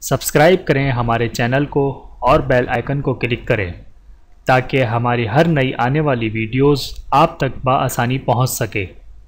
Subscribe کریں ہمارے channel کو اور بیل آئیکن کو کلک کریں تاکہ ہماری ہر نئی آنے والی ویڈیوز آپ تک بآسانی پہنچ سکے۔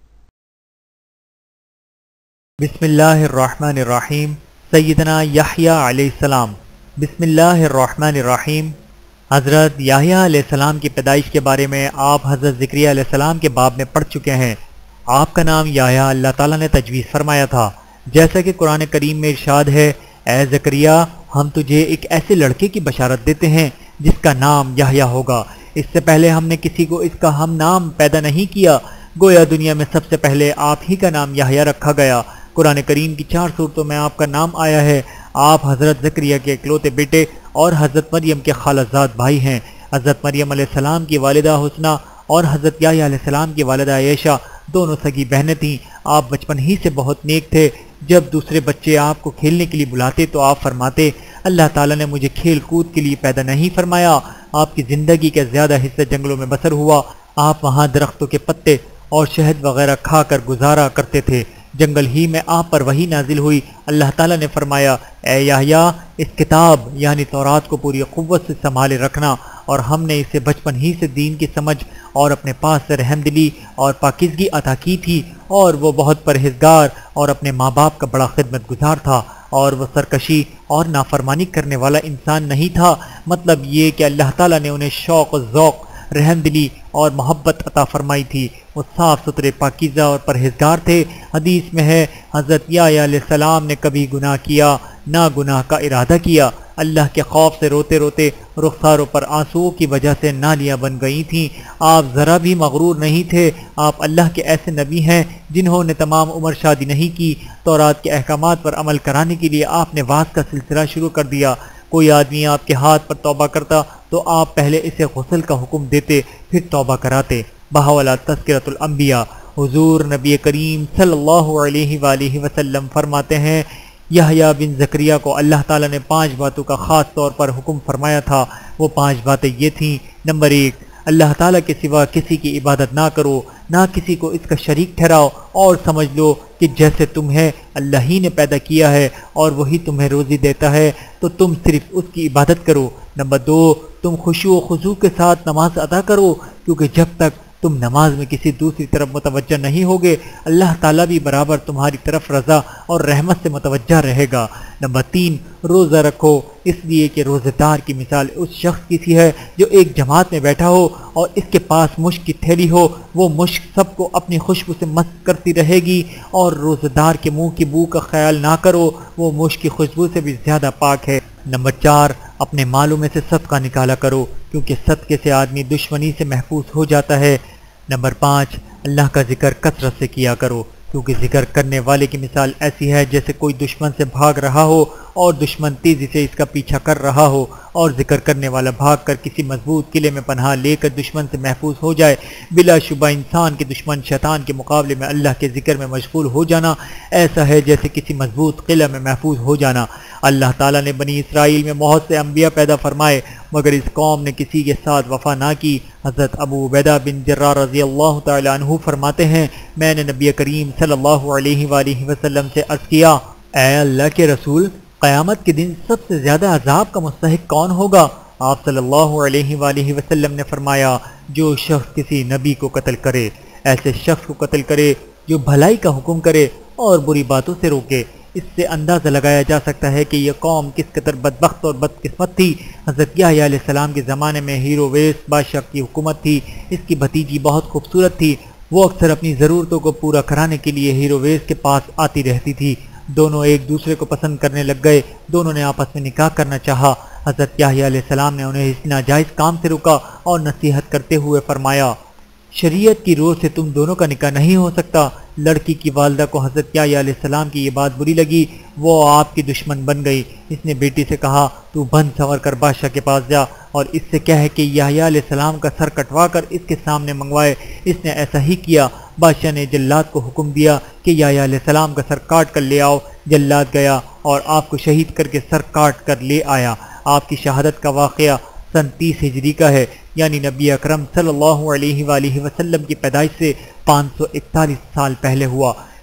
بسم اللہ الرحمن الرحیم۔ سیدنا یحییٰ علیہ السلام۔ بسم اللہ الرحمن الرحیم۔ حضرت یحییٰ علیہ السلام کی پیدائش کے بارے میں آپ حضرت زکریا علیہ السلام کے باب میں پڑھ چکے ہیں۔ آپ کا نام یحییٰ اللہ تعالیٰ نے تجویز فرمایا تھا، جیسا کہ قرآن کریم میں ارشاد ہے، اے زکریا ہم تجھے ایک ایسے لڑکے کی بشارت دیتے ہیں جس کا نام یحییٰ ہوگا۔ اس سے پہلے ہم نے کسی کو اس کا ہم نام پیدا نہیں کیا، گویا دنیا میں سب سے پہلے آپ ہی کا نام یحییٰ رکھا گیا۔ قرآن کریم کی 4 صورتوں میں آپ کا نام آیا ہے۔ آپ حضرت زکریا کے اکلوتے بیٹے اور حضرت مریم کے خالہ زاد بھائی ہیں۔ حضرت مریم علیہ السلام کی والدہ حسنہ اور حضرت یحییٰ علیہ السلام کی والدہ عائشہ دونوں سگی بہنیں تھیں۔ آپ بچپن ہی سے بہت نیک تھے۔ جب دوسرے بچے آپ کو کھیلنے کے لیے بلاتے تو آپ فرماتے، اللہ تعالیٰ نے مجھے کھیل کود کے لیے پیدا نہیں فرمایا۔ آپ کی زندگی کا زیادہ حصہ جنگلوں میں بسر ہوا۔ آپ وہاں درختوں کے پتے اور شہد وغیرہ کھا کر گزارا کرتے تھے۔ جنگل ہی میں آپ پر وحی نازل ہوئی۔ اللہ تعالیٰ نے فرمایا، اے یحییٰ اس کتاب یعنی تورات کو پوری قوت سے سنبھالے رکھنا، اور ہم نے اسے بچپن ہی سے دین کی سمجھ اور اپنے پاس سے رحمدلی اور پاکیزگی عطا کی تھی، اور وہ بہت پرہیزگار اور اپنے ماں باپ کا بڑا خدمت گزار تھا، اور وہ سرکشی اور نافرمانی کرنے والا انسان نہیں تھا۔ مطلب یہ کہ اللہ تعالیٰ نے انہیں شوق و ذوق، رحمدلی اور محبت عطا فرمائی تھی۔ وہ صاف ستھرے، پاکیزہ اور پرہیزگار تھے۔ حدیث میں ہے، حضرت یحییٰ علیہ السلام نے کبھی گناہ کیا نہ گناہ کا ارادہ کیا۔ اللہ کے خوف سے روتے روتے رخساروں پر آنسوؤں کی وجہ سے نالیاں بن گئی تھیں۔ آپ ذرا بھی مغرور نہیں تھے۔ آپ اللہ کے ایسے نبی ہیں جنہوں نے تمام عمر شادی نہیں کی۔ تورات کے احکامات پر عمل کرانے کے لیے آپ نے وعظ کا سلسلہ شروع کر دیا۔ کوئی آدمی آپ کے ہاتھ پر توبہ کرتا تو آپ پہلے اسے غسل کا حکم دیتے، پھر توبہ کراتے۔ بہاولہ تذکرۃ الانبیاء۔ حضور نبی کریم صلی اللہ علیہ وآلہ وسلم فرماتے ہیں، یحییٰ بن زکریا کو اللہ تعالیٰ نے 5 باتوں کا خاص طور پر حکم فرمایا تھا۔ وہ 5 باتیں یہ تھیں۔ نمبر 1، اللہ تعالیٰ کے سوا کسی کی عبادت نہ کرو، نہ کسی کو اس کا شریک ٹھہراؤ، اور سمجھ لو کہ جیسے تمہیں اللہ ہی نے پیدا کیا ہے اور وہی تمہیں روزی دیتا ہے، تو تم صرف اس کی عبادت کرو۔ نمبر 2، تم خشوع و خضوع کے ساتھ نماز ادا کرو، کیونکہ جب تک تم نماز میں کسی دوسری طرف متوجہ نہیں ہوگے، اللہ تعالیٰ بھی برابر تمہاری طرف رضا اور رحمت سے متوجہ رہے گا۔ نمبر 3، روزہ رکھو، اس لیے کہ روزہ دار کی مثال اس شخص کی سی ہے جو ایک جماعت میں بیٹھا ہو اور اس کے پاس مشک کی تھیلی ہو۔ وہ مشک سب کو اپنی خوشبو سے مست کرتی رہے گی، اور روزہ دار کے منہ کی بو کا خیال نہ کرو، وہ مشک کی خوشبو سے بھی زیادہ پاک ہے۔ نمبر 4، اپنے مالوں میں سے صدقہ نکالا کرو، کیونکہ صدقے سے آدمی دشمنی سے محفوظ ہو جاتا ہے۔ نمبر 5، اللہ کا ذکر کثرت سے کیا کرو، کیونکہ ذکر کرنے والے کی مثال ایسی ہے جیسے کوئی دشمن سے بھاگ رہا ہو اور دشمن تیزی سے اس کا پیچھا کر رہا ہو، اور ذکر کرنے والا بھاگ کر کسی مضبوط قلعے میں پناہ لے کر دشمن سے محفوظ ہو جائے۔ بلا شبہ انسان کے دشمن شیطان کے مقابلے میں اللہ کے ذکر میں مشغول ہو جانا ایسا ہے جیسے کسی مضبوط قلعہ میں محفوظ ہو جانا۔ اللہ تعالیٰ نے بنی اسرائیل میں بہت سے انبیاء پیدا فرمائے، مگر اس قوم نے کسی کے ساتھ وفا نہ کی۔ حضرت ابو عبیدہ بن جراح رضی اللہ تعالی عنہ فرماتے ہیں، میں نے نبی کریم صلی اللہ علیہ وآلہ وسلم سے عرض کیا، اے اللہ کے رسول، قیامت کے دن سب سے زیادہ عذاب کا مستحق کون ہوگا؟ آپ صلی اللہ علیہ وآلہ وسلم نے فرمایا، جو شخص کسی نبی کو قتل کرے، ایسے شخص کو قتل کرے جو بھلائی کا حکم کرے اور بری باتوں سے روکے۔ اس سے اندازہ لگایا جا سکتا ہے کہ یہ قوم کس قدر بدبخت اور بدقسمت تھی۔ حضرت یحییٰ علیہ السلام کے زمانے میں ہیرویس بادشاہ کی حکومت تھی۔ اس کی بھتیجی بہت خوبصورت تھی۔ وہ اکثر اپنی ضرورتوں کو پورا کرانے کے لیے ہیرویس کے پاس آتی رہتی تھی۔ دونوں ایک دوسرے کو پسند کرنے لگ گئے۔ دونوں نے آپس میں نکاح کرنا چاہا۔ حضرت یحییٰ علیہ السلام نے انہیں اس ناجائز کام سے روکا اور نصیحت کرتے ہوئے فرمایا، شریعت کی روح سے تم دونوں کا نکاح نہیں ہو سکتا۔ لڑکی کی والدہ کو حضرت یحییٰ علیہ السلام کی یہ بات بری لگی۔ وہ آپ کی دشمن بن گئی۔ اس نے بیٹی سے کہا، تو بن سنور کر بادشاہ کے پاس جا اور اس سے کہے کہ یحییٰ علیہ السلام کا سر کٹوا کر اس کے سامنے منگوائے۔ اس نے ایسا ہی کیا۔ بادشاہ نے جلاد کو حکم دیا کہ یحییٰ علیہ السلام کا سر کاٹ کر لے آؤ۔ جلاد گیا اور آپ کو شہید کر کے سر کاٹ کر لے آیا۔ آپ کی شہادت کا واقعہ سن 30 ہجری کا ہے، یعنی نبی اکرم صلی اللہ علیہ وآلہ وسلم کی پیدائش سے 541 سال پہلے ہوا۔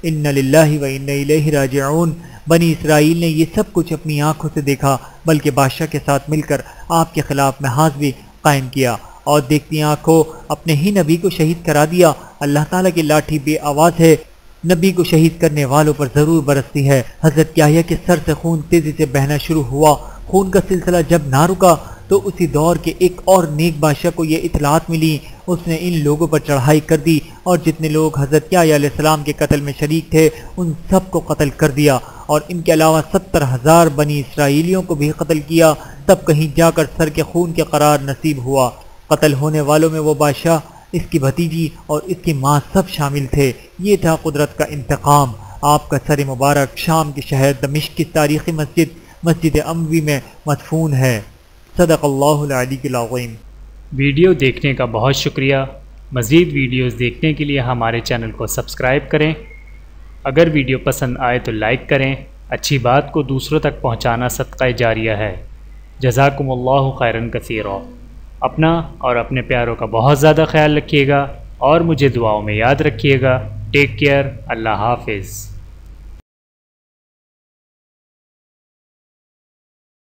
اِنَّ لِلَّهِ وَإِنَّ إِلَيْهِ راجعون۔ بنی اسرائیل نے یہ سب کچھ اپنی آنکھوں سے دیکھا، بلکہ بادشاہ کے ساتھ مل کر آپ کے خلاف محاذ بھی قائم کیا اور دیکھتی آنکھوں اپنے ہی نبی کو شہید کرا دیا۔ اللہ تعالیٰ کی لاٹھی بے آواز ہے، نبی کو شہید کرنے والوں پر ضرور برستی ہے۔ حضرت یحییٰ کے سر سے خون تیزی سے بہنا شروع ہوا۔ خون کا سلسلہ جب نہ رکا تو اسی دور کے ایک اور نیک بادشاہ کو یہ اطلاعات ملی۔ اس نے ان لوگوں پر چڑھائی کر دی اور جتنے لوگ حضرت یحییٰ علیہ السلام کے قتل میں شریک تھے ان سب کو قتل کر دیا، اور ان کے علاوہ 70,000 بنی اسرائیلیوں کو بھی قتل کیا۔ تب کہیں جا کر سر کے خون کے قرار نصیب ہوا۔ قتل ہونے والوں میں وہ بادشاہ، اس کی بھتیجی اور اس کی ماں سب شامل تھے۔ یہ تھا قدرت کا انتقام۔ آپ کا سر مبارک شام کے شہر دمشق کی تاریخی مسجد اموی میں مدفون ہے۔ صدق اللہ العلی العظیم۔ ویڈیو دیکھنے کا بہت شکریہ۔ مزید ویڈیوز دیکھنے کے لیے ہمارے چینل کو سبسکرائب کریں۔ اگر ویڈیو پسند آئے تو لائک کریں۔ اچھی بات کو دوسروں تک پہنچانا صدقہ جاریہ ہے۔ جزاکم اللہ خیرا کثیرا۔ اپنا اور اپنے پیاروں کا بہت زیادہ خیال رکھیے گا اور مجھے دعاؤں میں یاد رکھیے گا۔ Take care. اللہ حافظ۔